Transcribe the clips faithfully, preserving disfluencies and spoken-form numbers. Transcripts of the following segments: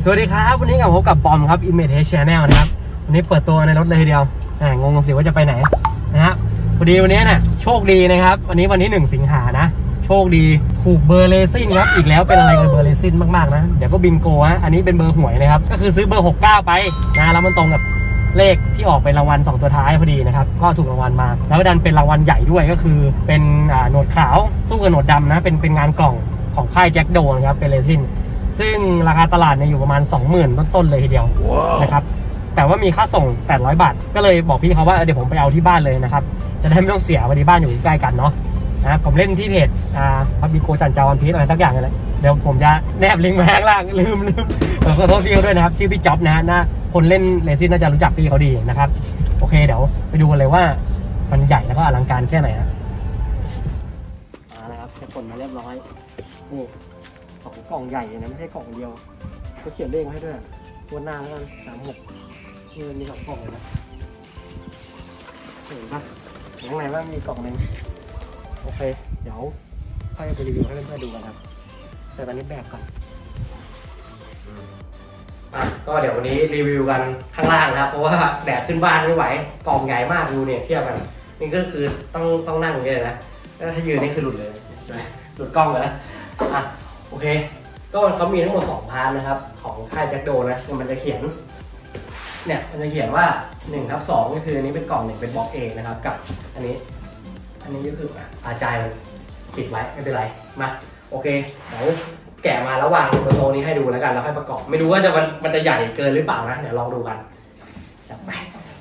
วัสดีครับวันนี้กับผมกับบอมครับ Image Channel นะครับวันนี้เปิดตัวในรถเลยทีเดียวงงสิว่าจะไปไหนนะฮะพอดีวันนี้เนี่ยโชคดีนะครับวันนี้วันที่หนึ่งสิงหานะโชคดีถูกเบอร์เลซิ่งครับอีกแล้วเป็นอะไรกับเบอร์เลซิ่งมากๆนะเดี๋ยวก็บิงโกฮะอันนี้เป็นเบอร์หวยนะครับก็คือซื้อเบอร์หกสิบเก้าไปนะแล้วมันตรงกับเลขที่ออกเป็นรางวัลสองตัวท้ายพอดีนะครับก็ถูกรางวัลมาแล้วดันเป็นรางวัลใหญ่ด้วยก็คือเป็นโหนดขาวสู้กับโหนดดำนะเป็นเป็นงานกล่องของค่ายแจ็คโดนะครับเป็นเลซิ่งซึ่งราคาตลาดเนี่ยอยู่ประมาณ สองหมื่น ต้นๆเลยทีเดียว wow. นะครับแต่ว่ามีค่าส่งแปดร้อยบาทก็เลยบอกพี่เขาว่าเดี๋ยวผมไปเอาที่บ้านเลยนะครับจะได้ไม่ต้องเสียวันที่บ้านอยู่ใกล้กันเนาะนะผมเล่นที่เพจอ่าพับบิโกจันเจ้าวันพีชอะไรสักอย่างเลยเดี๋ยวผมจะแนบลิงก์มาข้างล่างลืมลืมขอโทษพี่เขาด้วยนะครับชื่อพี่จ๊อบนะนะคนเล่นเลซิ่งน่าจะรู้จักพี่เขาดีนะครับโอเคเดี๋ยวไปดูกันเลยว่ามันใหญ่แล้วก็อลังการแค่ไหนนะมาแล้วครับแค่ผลมาเรียบร้อยนี่ของกล่องใหญ่นะไม่ใช่กล่องเดียวเขาเขียนเลขมาให้ด้วยวันหน้าแล้วกันสามหกนี่มีสองกล่องเลยนะเห็นปะข้างในว่ามีกล่องนึงโอเคเดี๋ยวค่อยไปรีวิวให้เพื่อนๆดูกันครับแต่ตอนนี้แบบก่อนอ่ะก็เดี๋ยววันนี้รีวิวกันข้างล่างนะครับเพราะว่าแบกขึ้นบ้านไม่ไหวกล่องใหญ่มากดูเนี่ยเทียบกันนี่ก็คือต้องต้องนั่งอย่างนี้เลยนะถ้ายืนนี่คือหลุดเลยหลุดกล้องเลยนะอ่ะโอเคก็เขามีทั้งหมดสองพาร์ทนะครับของค่ายแจ็คโดนะมันจะเขียนเนี่ยมันจะเขียนว่าหนึ่งทับสองก็คืออันนี้เป็นกล่องหนึ่งเป็นบล็อกเอนะครับกับอันนี้อันนี้ก็คืออาจายมันปิดไว้ไม่เป็นไรมาโอเคเดี๋ยวแกะมาแล้ววางบนโต๊ะนี้ให้ดูแล้วกันแล้วค่อยประกอบไม่รู้ว่าจะมันมันจะใหญ่เกินหรือเปล่านะเดี๋ยวลองดูกันจับไป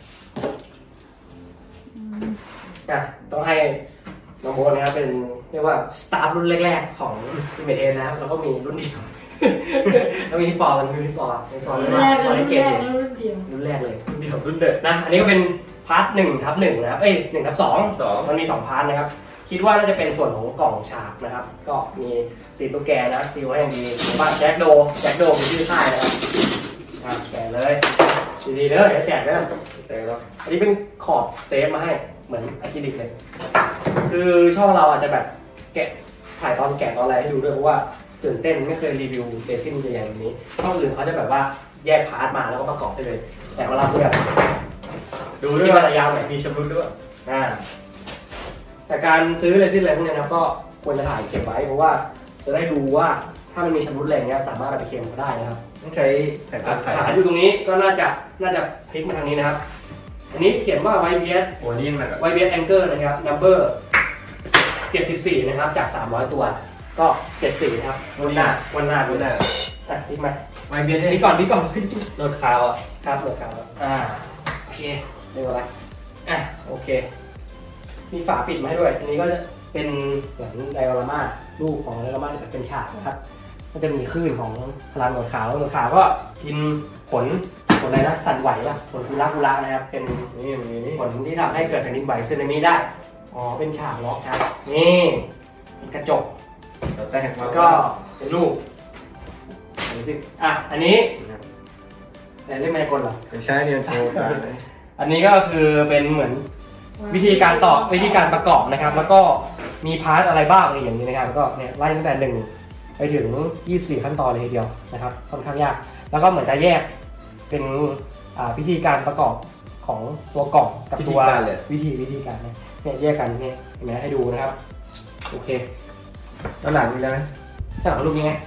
อ่ะต้องให้น้องโบนะครับเป็นเรียกว่าสตาฟรุ่นแรกๆของอิมเมจเอนะครับแล้วก็มีรุ่นเดียวแล้วมีที่ปอมันคือที่ปอที่ปอรุ่นแรกรุ่นเดียวรุ่นแรกเลยรุ่นเดียวรุ่นเด็ดนะอันนี้ก็เป็นพาร์ทหนึ่งทับหนึ่งนะครับเอ้ยหนึ่งทับสองสองมันมีสองพาร์ทนะครับคิดว่าน่าจะเป็นส่วนของกล่องฉากนะครับก็มีติดตัวแกนะซีลให้อย่างดีบ้านแจ็คโดแจ็คโดมีชื่อค่ายนะครับแกะเลยดีๆเลยแกะเลยแกะแล้วอันนี้เป็นขอบเซฟมาให้เหมือนอะคริลิกเลยคือช่องเราอาจจะแบบแกะถ่ายตอนแกะตอนอะไรให้ดูด้วยเพราะว่าตื่นเต้นไม่เคยรีวิวเรซิ่งใหญ่ๆแบบนี้ช่องอื่นเขาจะแบบว่าแยกพาร์ทมาแล้วก็ประกอบได้เลยแต่เวลาเพื่อนดูด้วยว่าระยะไหนมีชำรุดด้วยอ่าแต่การซื้อเรซิ่งอะไรพวกนี้นะก็ควรจะถ่ายเก็บไว้เพราะว่าจะได้ดูว่าถ้ามันมีชำรุดอะไรเงี้ยสามารถเอาไปเคลมได้นะครับต้องใช้แผ่นถ่ายถ่ายอยู่ตรงนี้ก็น่าจะน่าจะพลิกมาทางนี้นะครับอันนี้เขียนว่า ไว บี เอสโอ้นี่มันแบบไว บี เอส Anchor นะครับ number เจ็ดสิบสี่นะครับจากสามร้อยตัวก็เจ็ดสิบสี่ครับวันหน้าวันหน้าวันหน้าอ่ะพลิกมา ไว บี เอส นี่ก่อนนี่ก่อนโหลดข่าวอ่ะครับโหลดข่าวอ่าโอเคเรียบร้อยอ่ะโอเคมีฝาปิดมาให้ด้วยอันนี้ก็จะเป็นเหมือนไดโอรามารูปของไดโอรามาที่เป็นฉากนะครับก็จะมีคลื่นของพลังโหลดข่าวโหลดข่าวก็กินผลผลอะไรนะสั่นไหวป่ะผลกุลากุลานะครับเป็นนี่ผลที่ทำให้เกิดแผ่นดินไหวซึนามิได้อ๋อเป็นฉากล็อกครับนี่กระจกแล้วก็เป็นรูปดูสิอ่ะอันนี้แต่เล่นไมโครเหรอไม่ใช่เนี่ยโชว์กันอันนี้ก็คือเป็นเหมือนวิธีการต่อวิธีการประกอบนะครับแล้วก็มีพาร์ทอะไรบ้างอะไรอย่างนี้นะครับก็เนี่ยไล่ตั้งแต่หนึ่งไปถึงยี่สิบสี่ขั้นตอนเลยทีเดียวนะครับค่อนข้างยากแล้วก็เหมือนจะแยกเป็นวิธีการประกอบของตัวกล่องกับตัววิธีวิธีการเนี่ยแยกกันเนี่ยเห็นไหมให้ดูนะครับโอเคด้านหลังมีอะไรไหมด้านหลังรูปยังไง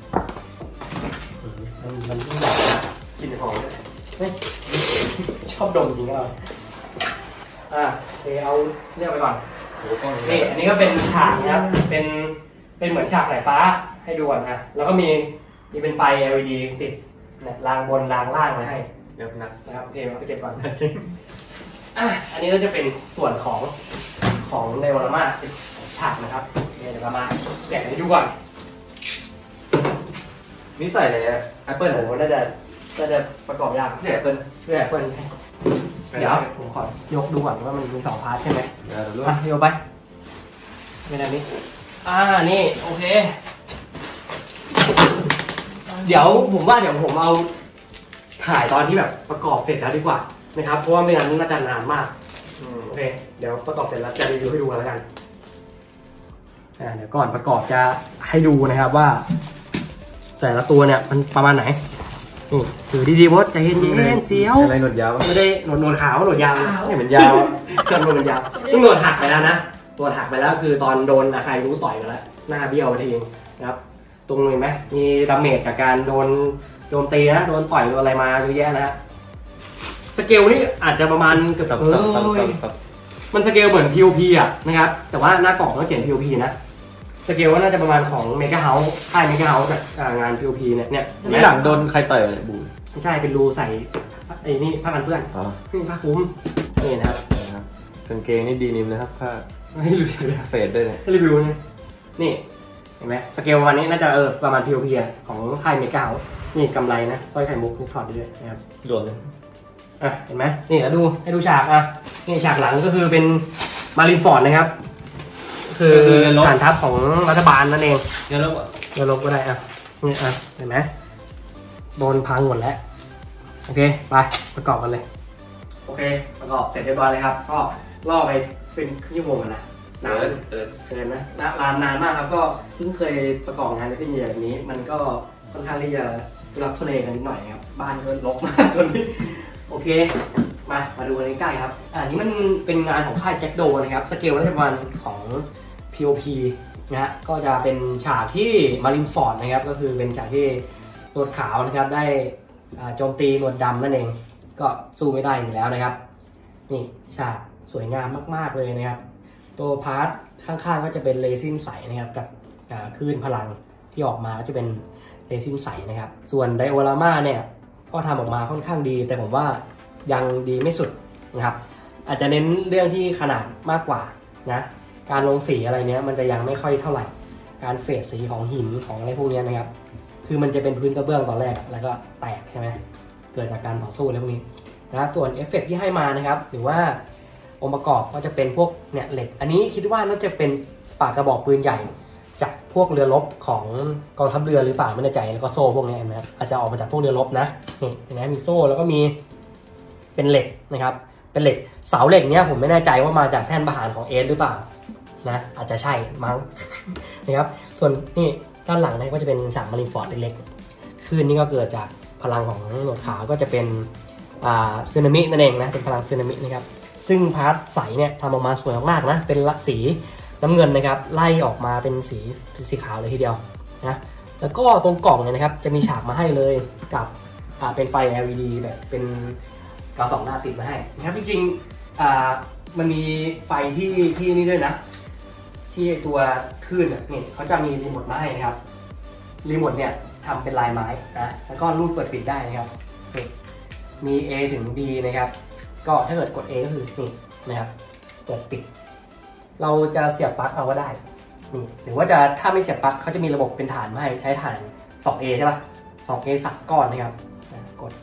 มันมันต้องหลับกินหอมเลยชอบดมจริงก็เลยอ่าโอเคเอาเรียกไปก่อนนี่อันนี้ก็เป็นฉากนะครับเป็นเป็นเหมือนฉากสายฟ้าให้ดูก่อนนะแล้วก็มีมีเป็นไฟ แอล อี ดี ติดเนี่ยรางบนรางล่างมาให้เดี๋ยวนะนะครับโอเคเอาไปเก็บก่อนจริงอ่ะอันนี้ก็จะเป็นส่วนของของไดโอรามาฉากนะครับเดี๋ยวเรามาแกะให้ดูก่อนนี่ใส่อะไรอะแอปเปิลโอ้โหน่าจะน่าจะประกอบยากเสื้อแอปเปิลเสื้อแอปเปิลเดี๋ยวผมขอยกดูก่อนว่ามันมีสองพาร์ทใช่ไหมเดี๋ยวดูอ่ะโยกไปเป็นอันนี้อ่านี่โอเคเดี๋ยวผมว่าเดี๋ยวผมเอาถ่ายตอนที่แบบประกอบเสร็จแล้วดีกว่านะครับเพราะว่าไม่งั้นน่าจะนานมากโอเคเดี๋ยวประกอบเสร็จแล้วจะรีวิวให้ดูกันแล้วกันอ่าเดี๋ยวก่อนประกอบจะให้ดูนะครับว่าแต่ละตัวเนี่ยมันประมาณไหนนี่ถือดีๆวดใจเย็นๆเสียวอะไรหนวดยาวไม่ได้หนวดหนวดขาวหนวดยาวนี่เหมือนยาวเครื่องหนวดมันยาวนี่หนวดหักไปแล้วนะตัวหักไปแล้วคือตอนโดนใครรู้ต่อยกันแล้วหน้าเบี้ยวไปทีนึงนะครับตรงนี้ไหมมีดาเมจจากการโดนโจมตีนะโดนต่อยโดนอะไรมาเยอะแยะนะฮะสเกลนี่อาจจะประมาณเกือบเออมันสเกลเหมือน พี โอ พี อ่ะนะครับแต่ว่าหน้ากล่องต้องเขียน พี โอ พี นะสเกลว่าน่าจะประมาณของเมกะเฮาส์ค่ายเมกะเฮาส์จากงาน พี โอ พี เนี่ยเนี่ยไม่หลังโดนใครต่อยเลยบูไม่ใช่เป็นรูใส่ไอ้นี่ผ้ากันเปื้อนอ๋อนี่ผ้าคลุมนี่นะครับกางเกงนี่ดีนิ่มนะครับผ้าไม่รู้เลยเฟดด้วยเนี่ยรีวิวนี่นี่เห็นไหมสเกลวันนี้น่าจะเออประมาณ พี โอ พี ของค่ายเมกะเฮาส์นี่กำไรนะสร้อยไข่มุกนี่ถอดได้ด้วยนะครับรวมเลยอ่ะเห็นไหมนี่แล้วดูให้ดูฉากอ่ะนี่ฉากหลังก็คือเป็นมารินฟอร์ดนะครับคือฐานทัพของรัฐบาลนั่นเองเยอะลบเยอะลบก็ได้อ่ะนี่อ่ะเห็นไหมโดนพังหมดแล้วโอเคไปประกอบกันเลยโอเคประกอบเสร็จเรียบร้อยเลยครับก็ล่อไปเป็นครึ่งชั่วโมงนะนานเกินเกินนะนานนานมากครับก็เพิ่งเคยประกอบงานในที่แบบนี้มันก็ค่อนข้างที่จะทุลักทุเลกันนิดหน่อยครับบ้านก็รกมากตอนนี้โอเคมามาดูกันใกล้ๆครับอันนี้มันเป็นงานของค่ายแจ็คโดนะครับสเกลรัฐบาลของ พี โอ พี นะฮะก็จะเป็นฉากที่มารินฟอร์ดนะครับก็คือเป็นฉากที่หนวดขาวนะครับได้โจมตีหนวดดำนั่นเองก็สู้ไม่ได้อยู่แล้วนะครับนี่ฉากสวยงามมากๆเลยนะครับตัวพาร์ทข้างๆก็จะเป็นเรซินใสนะครับกับคลื่นพลังที่ออกมาจะเป็นเรซินใสนะครับส่วนไดโอราม่าเนี่ยก็ทำออกมาค่อนข้างดีแต่ผมว่ายังดีไม่สุดนะครับอาจจะเน้นเรื่องที่ขนาดมากกว่านะการลงสีอะไรเนี้ยมันจะยังไม่ค่อยเท่าไหร่การเฟดสีของหินของอะไรพวกนี้นะครับคือมันจะเป็นพื้นกระเบื้องตอนแรกแล้วก็แตกใช่ไหมเกิดจากการต่อสู้อะไรพวกนี้นะส่วนเอฟเฟกที่ให้มานะครับหรือว่าองค์ประกอบก็จะเป็นพวกเนี่ยเหล็กอันนี้คิดว่าน่าจะเป็นปากกระบอกปืนใหญ่จากพวกเรือรบของกองทัพเรือหรือเปล่าไม่แน่ใจแล้วก็โซ่พวกนี้นะครับอาจจะออกมาจากพวกเรือรบนะนี่เห็นไหมมีโซ่แล้วก็มีเป็นเหล็กนะครับเป็นเหล็กเสาเหล็กเนี้ยผมไม่แน่ใจว่ามาจากแท่นประหารของเอสหรือเปล่านะอาจจะใช่มั้งนะครับส่วนนี่ด้านหลังนี่ก็จะเป็นฉากมารินฟอร์ดเล็กๆคลื่นนี่ก็เกิดจากพลังของหนวดขาวก็จะเป็นอ่าสึนามินั่นเองนะเป็นพลังสึนามินะครับซึ่งพาร์ทใสเนี่ยทำออกมาสวยมากๆนะเป็นสีน้ำเงินนะครับไล่ออกมาเป็นสีสีขาวเลยทีเดียวนะแล้วก็ตรงกล่องเนี่ยนะครับจะมีฉากมาให้เลยกับอ่าเป็นไฟ แอล อี ดี แบบเป็นกาวสองหน้าติดมาให้นะครับจริงๆอ่ามันมีไฟที่ที่นี่ด้วยนะที่ตัวคลื่นเนี่ยเขาจะมีรีโมทมาให้นะครับรีโมทเนี่ยทำเป็นลายไม้นะแล้วก็รูดเปิดปิดได้นะครับมี A ถึง B นะครับก็ถ้าเกิดกด A ก็คือนี่นะครับเปิดปิดเราจะเสียบปลั๊กเอาก็ได้นี่หรือว่าจะถ้าไม่เสียบปลั๊กเขาจะมีระบบเป็นฐานมาให้ใช้ฐาน สองเอ ใช่ป่ะ สองเอ สักก้อนนะครับกด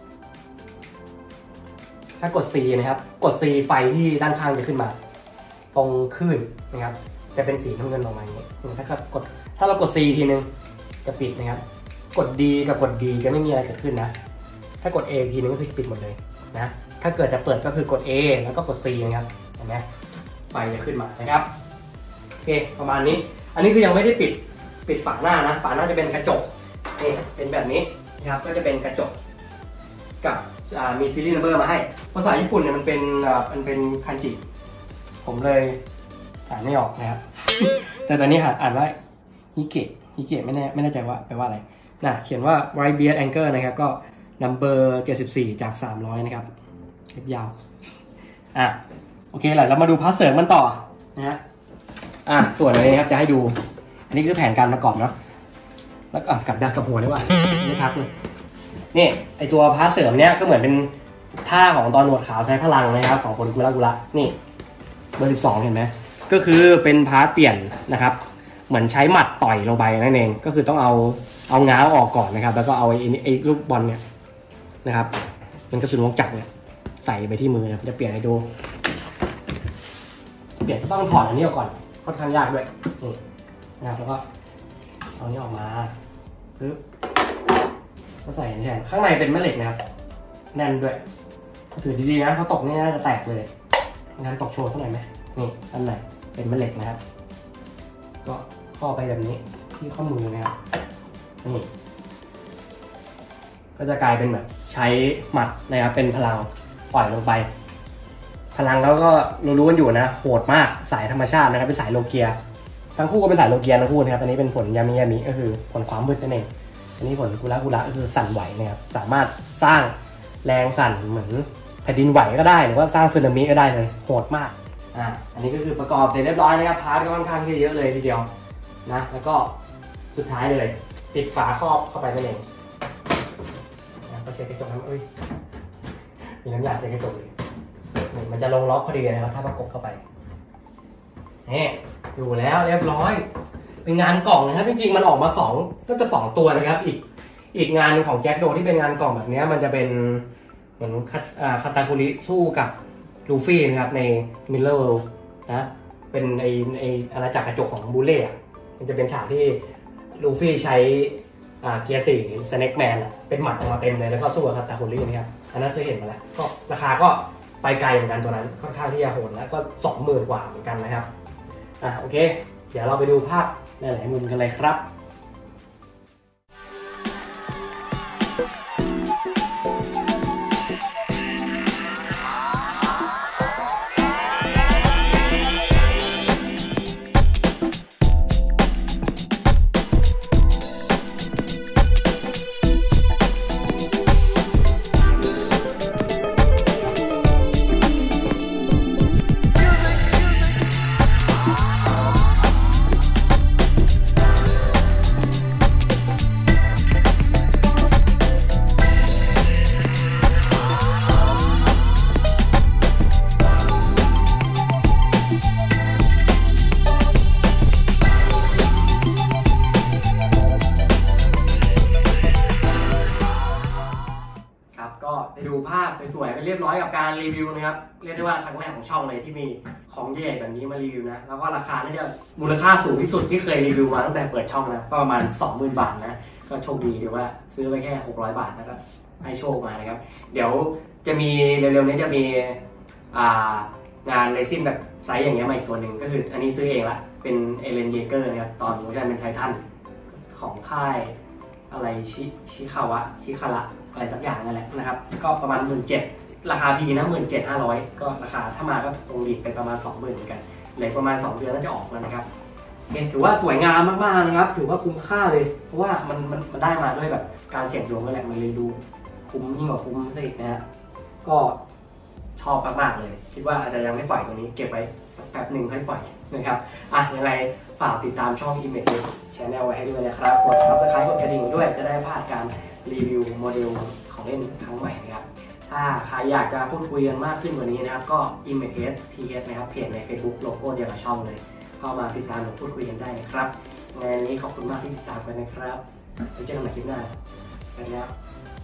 ถ้ากด C นะครับกด C ไฟที่ด้านข้างจะขึ้นมาตรงคลื่นนะครับจะเป็นสีน้ำเงินออกมาอย่างนี้ถ้ากดถ้าเรากด C ทีนึงจะปิดนะครับกด D กับกด B จะไม่มีอะไรเกิดขึ้นนะถ้ากด A ทีนึงก็คือปิดหมดเลยนะถ้าเกิดจะเปิดก็คือกด A แล้วก็กด C นะครับเห็นไหมไฟจะขึ้นมานะครับโอเคประมาณนี้อันนี้คือยังไม่ได้ปิดปิดฝาหน้านะฝาหน้าจะเป็นกระจกนี่เป็นแบบนี้นะครับก็จะเป็นกระจกกับมีซีรีส์นัมเบอร์มาให้ภาษาญี่ปุ่นเนี่ยมันเป็นมันเป็นคันจิผมเลยอ่านไม่ออกนะครับ แต่ตอนนี้อ่านว่าฮิเกะฮิเกะไม่แน่ไม่แน่ใจว่าแปลว่าอะไรนะเขียนว่า White Beard Anchor นะครับก็ number เจ็ดสิบสี่จากสามร้อยนะครับเล็บยาวอ่ะโอเคแหละเรามาดูพาร์ทเสริมมันต่อนะฮะอ่ะส่วนอะไรครับจะให้ดูอันนี้คือแผนการประกอบเนาะแล้วก็กลับด้านกับหัวได้ว่าไม่ทักเลยนี่ไอตัวพาร์ทเสริมเนี้ยก็เหมือนเป็นท่าของตอนหนวดขาวใช้พลังนะครับของคนกุระกุระนี่เบอร์สิบสองเห็นไหมก็คือเป็นพาร์ทเปลี่ยนนะครับเหมือนใช้หมัดต่อยลงไปนั่นเองก็คือต้องเอาเอาง้าวออกก่อนนะครับแล้วก็เอาไอ้ไอ้ลูกบอลเนี่ยนะครับมันกระสุนวงจักรเนี่ยใส่ไปที่มือนะจะเปลี่ยนให้ดูเปลี่ยนก็ต้องถอดอันนี้ออกก่อนค่อนข้างยากด้วยนี่นะครับแล้วก็เอานี้ออกมาปึ๊บก็ใส่แทนข้างในเป็นแม่เหล็กนะครับแน่นด้วยถือดีๆนะเพราะตกนี่น่าจะแตกเลยงานตกโชว์เท่าไหร่ไหมนี่อันไหนเป็นแม่เหล็กนะครับก็ข้อไปแบบนี้ที่ข้อมือนะครับนี่ก็จะกลายเป็นแบบใช้หมัดนะครับเป็นพลังปล่อยลงไปพลังแล้วก็รู้ๆกันอยู่นะโหดมากสายธรรมชาตินะครับเป็นสายโลเกียทั้งคู่ก็เป็นสายโลเกียทั้งคู่นะครับอันนี้เป็นผลยามิยามิก็คือผลความมืดนั่นเองอันนี้ผลกุระกุระก็คือสั่นไหวนะครับสามารถสร้างแรงสั่นเหมือนแผ่นดินไหวก็ได้หรือว่าสร้างสึนามิก็ได้เลยโหดมากอ่าอันนี้ก็คือประกอบเสร็จเรียบร้อยนะครับพาร์ทก็ค่อนข้างที่เยอะเลยทีเดียวนะแล้วก็สุดท้ายเลยติดฝาครอบเข้าไปนั่นเองนะก็เช็ดกระจกน้ำเอ้ยมีน้ำยาเช็ดกระจกเลยมันจะลงล็อกพอดีนะครับถ้าประกบเข้าไปนี่อยู่แล้วเรียบร้อยเป็นงานกล่องนะครับจริงๆมันออกมาสองก็จะสองตัวนะครับอีกอีกงานของแจ็คโดที่เป็นงานกล่องแบบนี้มันจะเป็นเหมือนคาตาคุริสู้กับลูฟี่นะครับในมิลเลอร์นะเป็นไอไออาณาจักรกระจกของบูเล่มันจะเป็นฉากที่ลูฟี่ใช้เกียร์สี่สแน็คแมนเป็นหมัดออกมาเต็มเลยแล้วก็สู้กับคาตาคุรินะครับอันนั้นเคยเห็นมาแล้วก็ราคาก็ไปไกลเหมือนกันตัวนั้นค่อนข้างที่จะโหดแล้วก็สองหมื่นกว่าเหมือนกันนะครับอ่ะโอเคเดี๋ยวเราไปดูภาพหลายๆมุมกันเลยครับไปดูภาพสวยๆไปเรียบร้อยกับการรีวิวนะครับเรียกได้ว่าครั้งแรกของช่องเลยที่มีของใหญ่แบบนี้มารีวิวนะแล้วก็ราคาน่าจะมูลค่าสูงที่สุดที่เคยรีวิวมาตั้งแต่เปิดช่องนะก็ประมาณ สองหมื่น บาทนะก็โชคดีเดี๋ยวว่าซื้อไปแค่หกร้อยบาทนะครับให้โชคมานะครับเดี๋ยวจะมีเร็วๆนี้จะมีงานเรซินแบบไซส์อย่างเงี้ยมาอีกตัวหนึ่งก็คืออันนี้ซื้อเองละเป็นเอเลนเยเกอร์นะครับตอนเวอร์ชันเป็นไททันของค่ายอะไรชิชิคาวะชิคาระอะไรสักอย่างนั่นแหละนะครับก็ประมาณ หนึ่งหมื่นเจ็ดพัน ราคาพีนะ หนึ่งหมื่นเจ็ดพันห้าร้อย ก็ราคาถ้ามาก็คงดีไปประมาณ สองหมื่น เหมือนกันเหลือประมาณสองเดือนน่าจะออกแล้วนะครับโอเคถือว่าสวยงามมากๆนะครับถือว่าคุ้มค่าเลยเพราะว่ามันมันมันได้มาด้วยแบบการเสี่ยงดวงนั่นแหละมันเลยดูคุ้มยิ่งกว่าคุ้มซะอีกนะฮะก็ชอบมากๆเลยคิดว่าอาจจะยังไม่ปล่อยตรงนี้เก็บไว้แป๊บหนึ่งให้ปล่อยนะครับอ่ะยังไงฝากติดตามช่อง Image Channel ไว้ให้ด้วยนะครับกด ซับสไครบ์ กดกระดิ่งด้วยจะได้พลาดการรีวิวโมเดลของเล่นครั้งใหม่นะครับถ้าใครอยากจะพูดคุยกันมากขึ้นกว่านี้นะครับก็ Image ที เอส นะครับเพจใน Facebook โลโก้เดียวกับช่องเลยเข้ามาติดตามและพูดคุยกันได้นะครับในนี้ขอบคุณมากที่ติดตามกันนะครับไว้เจอกันใหม่คลิปหน้าไปแล้ว